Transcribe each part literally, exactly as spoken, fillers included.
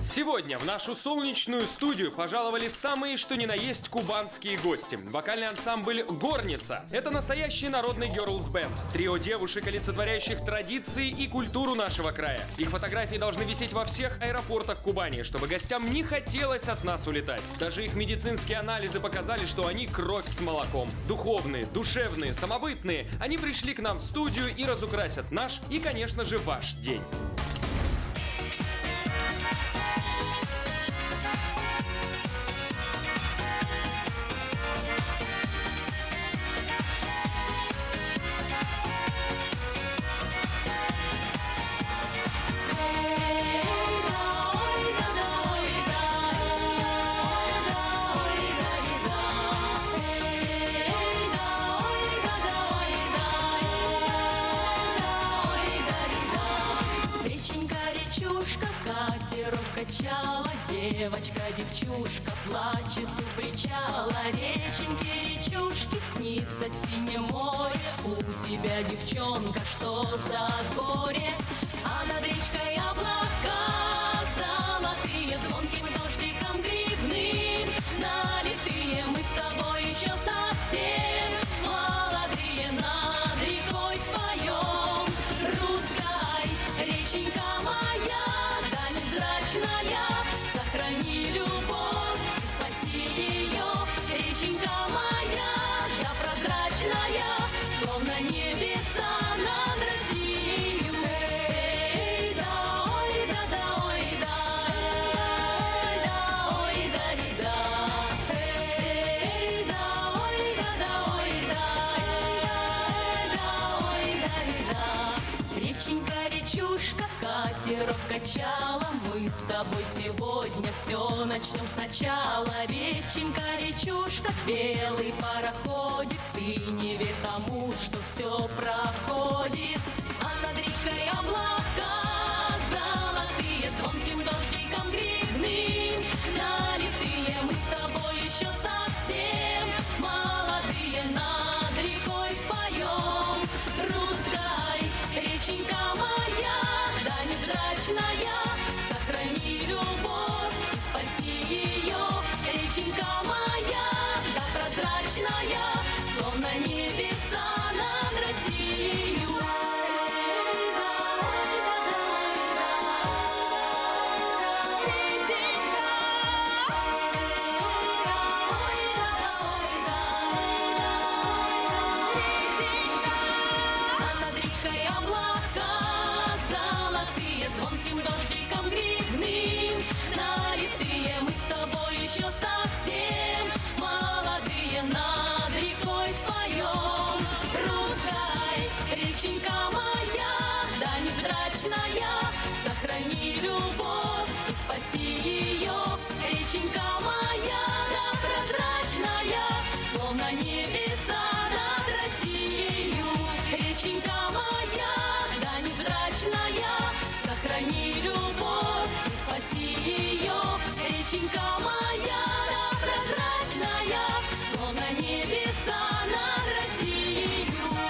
Сегодня в нашу солнечную студию пожаловали самые что ни на есть кубанские гости. Вокальный ансамбль «Горница». Это настоящий народный герлс-бенд. Трио девушек, олицетворяющих традиции и культуру нашего края. Их фотографии должны висеть во всех аэропортах Кубани, чтобы гостям не хотелось от нас улетать. Даже их медицинские анализы показали, что они кровь с молоком. Духовные, душевные, самобытные. Они пришли к нам в студию и разукрасят наш и, конечно же, ваш день. Качала девочка, девчушка, плачет у причала. Реченьки, речушки, снится синее море. У тебя, девчонка, что за горе? А над речкой облака золотые, звонким дождиком грибным налитые. Мы с тобой еще совсем молодые, над рекой споем. Русская реченька моя, сохрани любовь и спаси ее. Реченька моя, да прозрачная, словно небеса над Россией. Эй, да, ой, да, да, ой, да, эй, да, ой, да, ри, да. Эй, да, ой, да, да, ой, да, эй, да, ой, да, ри, да. Реченька, речушка, катерок качала. Мы с тобой сегодня все начнем сначала. Реченька, речушка, белый пароходик, ты не верь тому, что все проходит. А над речкой облака золотые, звонким дождиком грибным налитые. Мы с тобой еще совсем молодые, над рекой споем. Русская реченька моя, да невзрачная, сохрани любовь и спаси ее. Реченька моя, да прозрачная, словно небеса над Россией. А над речкой облака золотые, звонким дождиком грибным налитые. Мы с тобой еще совсем молодые, над рекой споем. Русская реченька моя, да невзрачная, сохрани любовь и спаси ее. Реченька моя, да прозрачная, словно небеса над Россией. Реченька моя, да невзрачная, сохрани любовь и спаси ее. Реченька моя, да прозрачная, словно небеса над Россией.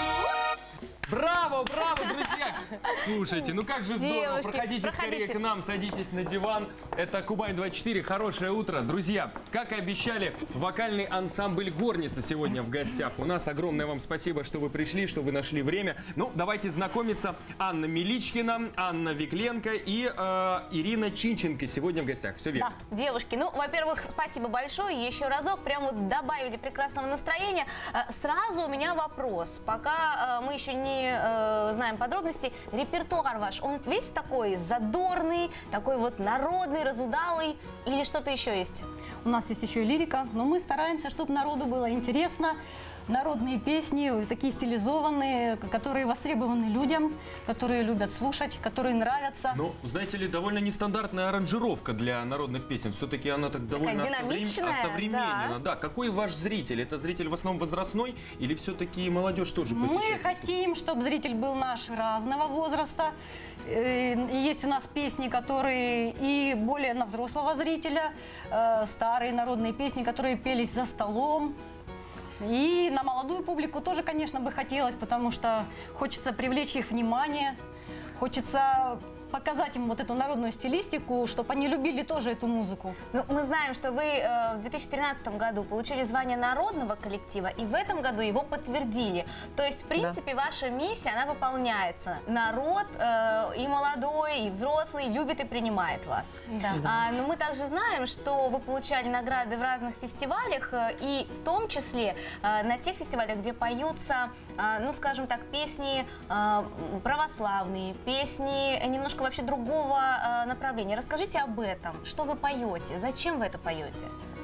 Браво, браво, друзья! Слушайте, ну как же здорово. Девушки, проходите, проходите скорее к нам, садитесь на диван. Это Кубань двадцать четыре. Хорошее утро. Друзья, как и обещали, вокальный ансамбль «Горница» сегодня в гостях. У нас огромное вам спасибо, что вы пришли, что вы нашли время. Ну, давайте знакомиться. Анна Миличкина, Анна Викленко и э, Ирина Чинченко сегодня в гостях. Все верно. Да, девушки, ну, во-первых, спасибо большое. Еще разок, прям вот добавили прекрасного настроения. Э, Сразу у меня вопрос. Пока э, мы еще не э, знаем подробностей, репертуар ваш, он весь такой задорный, такой вот народный, разудалый или что-то еще есть? У нас есть еще и лирика, но мы стараемся, чтобы народу было интересно. Народные песни, такие стилизованные, которые востребованы людям, которые любят слушать, которые нравятся. Ну, знаете ли, довольно нестандартная аранжировка для народных песен. Все-таки она так довольно динамичная, осовременена. Да. Да. Какой ваш зритель? Это зритель в основном возрастной или все-таки молодежь тоже посещает? Мы хотим, чтобы зритель был наш разного возраста. Есть у нас песни, которые и более на взрослого зрителя, старые народные песни, которые пелись за столом. И на молодую публику тоже, конечно, бы хотелось, потому что хочется привлечь их внимание, хочется показать им вот эту народную стилистику, чтобы они любили тоже эту музыку. Ну, мы знаем, что вы э, в две тысячи тринадцатом году получили звание народного коллектива, и в этом году его подтвердили. То есть, в принципе, да. ваша миссия, она выполняется. Народ э, и молодой, и взрослый любит и принимает вас. Да. Да. А, но мы также знаем, что вы получали награды в разных фестивалях, э, и в том числе э, на тех фестивалях, где поются, э, ну, скажем так, песни э, православные, песни немножко вообще другого э, направления. Расскажите об этом. Что вы поете? Зачем вы это поете?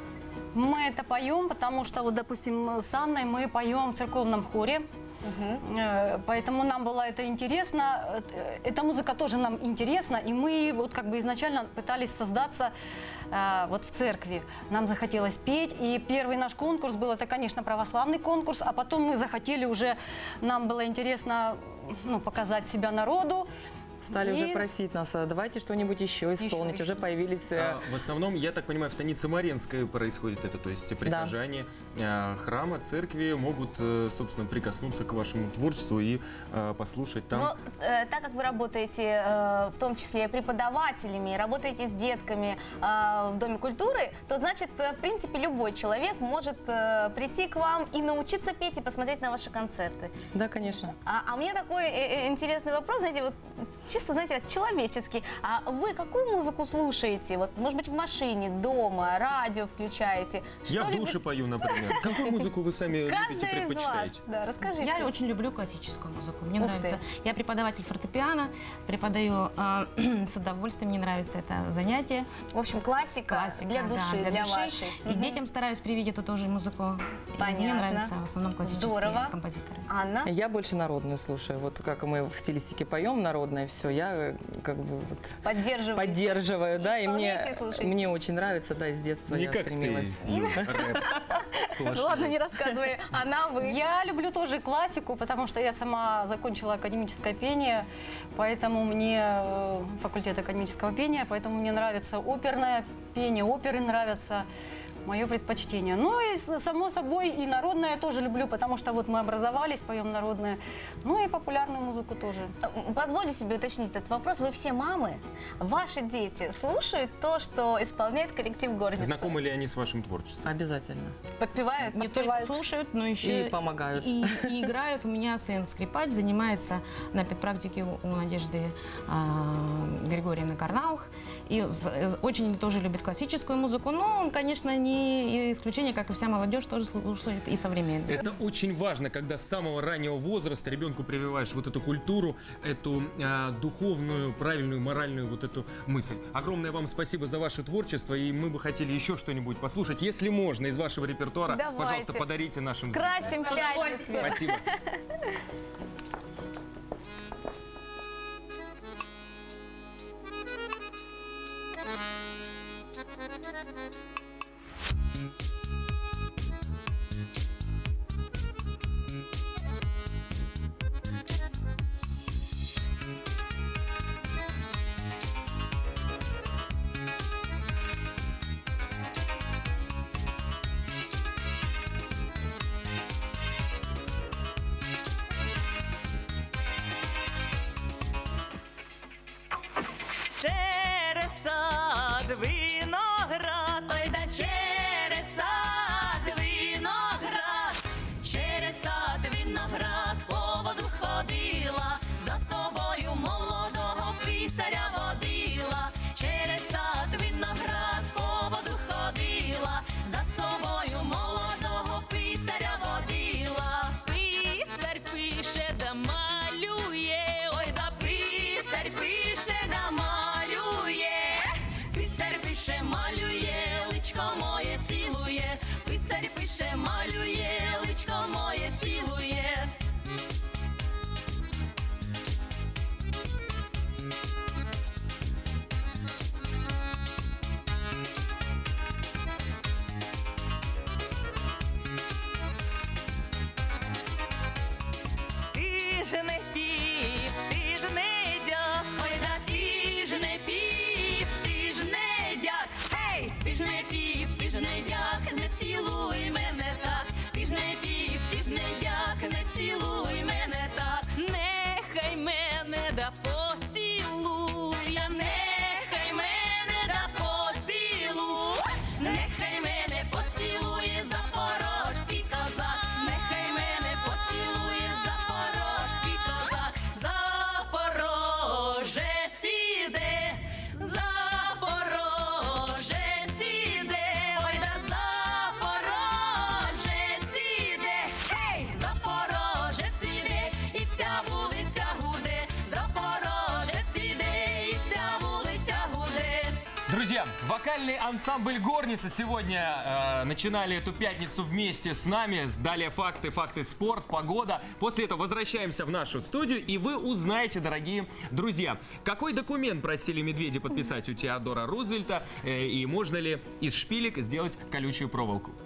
Мы это поем, потому что, вот, допустим, с Анной мы поем в церковном хоре. Угу. Поэтому нам было это интересно. Эта музыка тоже нам интересна. И мы вот как бы изначально пытались создаться э, вот в церкви. Нам захотелось петь. И первый наш конкурс был, это, конечно, православный конкурс. А потом мы захотели уже, нам было интересно, ну, показать себя народу. Стали и... уже просить нас, давайте что-нибудь еще исполнить. Еще, уже еще. появились... А, в основном, я так понимаю, в станице Маринской происходит это. То есть прихожане да. храма, церкви могут, собственно, прикоснуться к вашему творчеству и э, послушать там. Но э, так как вы работаете, э, в том числе преподавателями, работаете с детками э, в Доме культуры, то, значит, э, в принципе, любой человек может э, прийти к вам и научиться петь и посмотреть на ваши концерты. Да, конечно. А, а у меня такой э, интересный вопрос, знаете, вот чисто, знаете, так, человеческий. А вы какую музыку слушаете? Вот, может быть, в машине, дома, радио включаете? Я Что в душе любит... пою, например. Какую музыку вы сами любите, Каждый из вас. предпочитаете? Да, расскажите. Я очень люблю классическую музыку. Мне Ух нравится. ты. Я преподаватель фортепиано, преподаю э, с удовольствием. Мне нравится это занятие. В общем, классика, Классика, для да, души, для, для души. вашей. И Мгм. детям стараюсь привить эту тоже музыку. И Понятно. Мне нравятся в основном классические Здорово. композиторы. Анна? Я больше народную слушаю. Вот как мы в стилистике поем народное, все, я как бы вот Поддерживаете. поддерживаю, да, и мне, Исполняете и слушаете. мне очень нравится, да, с детства Не я как ты, стремилась. Ю, рэп. Ну ладно, не рассказывай. Она, вы. Я люблю тоже классику, потому что я сама закончила академическое пение, поэтому мне э, факультет академического пения, поэтому мне нравится оперное пение, оперы нравятся. Мое предпочтение. Ну и, само собой, и народное я тоже люблю, потому что вот мы образовались, поем народное. Ну и популярную музыку тоже. Позволю себе уточнить этот вопрос. Вы все мамы. Ваши дети слушают то, что исполняет коллектив Горница? Знакомы ли они с вашим творчеством? Обязательно. Подпевают? Не Подпевают. только слушают, но еще И помогают. И, и играют. У меня сын скрипач, занимается на педпрактике у, у Надежды а, Григорьевны Карнаух. И з- очень тоже любит классическую музыку. Но он, конечно, не исключение, как и вся молодежь, тоже слушает и современность. Это очень важно, когда с самого раннего возраста ребенку прививаешь вот эту культуру, эту э, духовную, правильную, моральную вот эту мысль. Огромное вам спасибо за ваше творчество, и мы бы хотели еще что-нибудь послушать. Если можно, из вашего репертуара, Давайте. пожалуйста, подарите нашим Красим зрителям. пятницу. Спасибо. Через сад виноград, Ой, да через сад виноград, через сад виноград по воду ходила, за собою молодого писаря водила, через сад виноград по воду ходила, за собою молодого писаря водила. Писар пише да малює, ой, да писар пише да малює, писар пише малює, личко моє Вокальный ансамбль «Горница» сегодня э, начинали эту пятницу вместе с нами. Далее факты, факты спорт, погода. После этого возвращаемся в нашу студию, и вы узнаете, дорогие друзья, какой документ просили медведи подписать у Теодора Рузвельта, э, и можно ли из шпилек сделать колючую проволоку.